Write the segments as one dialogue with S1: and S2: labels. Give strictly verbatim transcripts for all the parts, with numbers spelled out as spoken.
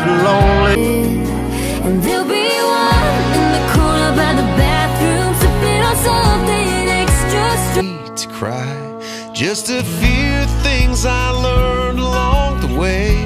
S1: lonely.
S2: And there'll be one in the corner by the bathroom, sipping on something extra strong.
S1: To cry, just a few things I learned along the way.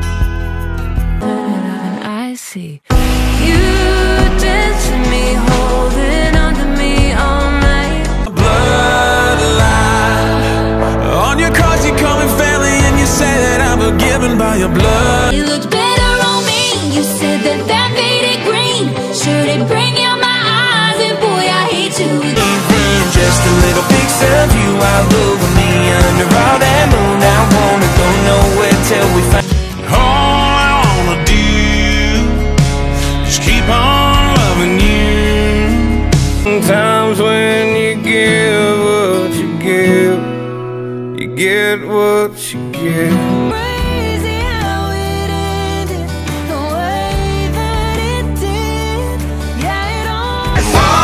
S2: And I see you dancing me, holding on to me all night.
S1: Bloodline on your cards, you call me family, and you say that I'm forgiven by your blood.
S2: You looked better on me. You said that that made it green. Should it bring out my eyes? And boy, I hate to.
S1: Just a little piece of you out over me under all that moon. I wanna go nowhere till we find. All I wanna do is keep on loving you. Sometimes when you give what you give, you get what you get.
S2: Crazy how it ended, the way that it did. Yeah, it all.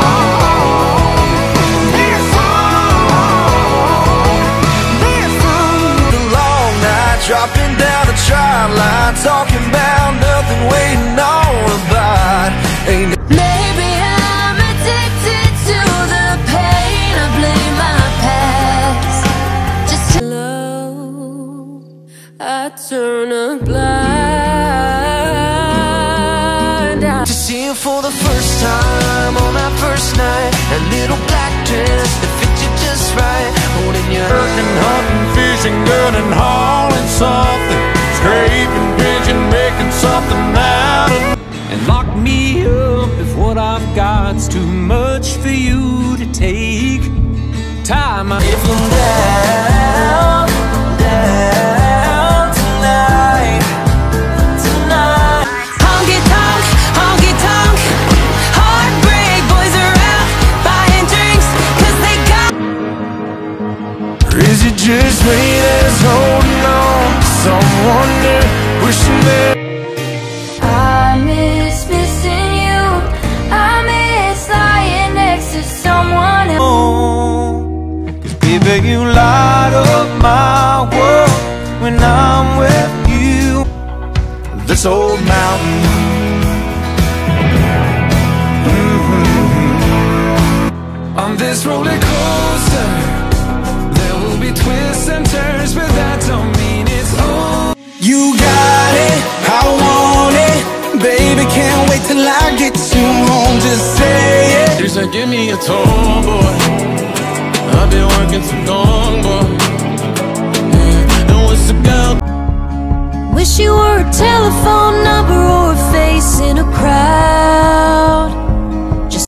S1: Dropping down the trial line, talking about nothing, waiting on a bite. Ain't
S2: Maybe I'm addicted to the pain. I blame my past. Just to love, I turn a blind eye.
S1: to see you for the first time on our first night. A little black dress that fit you just right. Holding your hurting, hunting, fishing, good and hauling something, scraping, pigeon, making something out of.
S3: And lock me up if what I've got's too much for you to take. Tie my
S1: If I'm down, down tonight, tonight.
S2: Honky tonk, honky tonk. Heartbreak boys are out buying drinks, cause they got.
S1: Or is it just me that's holding on to someone new, wishing that
S2: I miss missing you. I miss lying next to someone else.
S1: cause baby you light up my world when I'm with you. This old mountain, mm-hmm. On this roller coaster there will be twists and turns, but that don't mean it's over. You got it, I want it, baby, can't wait till I get you home, just say it. You said give me a tour, boy, I've been working so long, boy, yeah. And what's the girl?
S2: Wish you were a telephone number or a face in a crowd.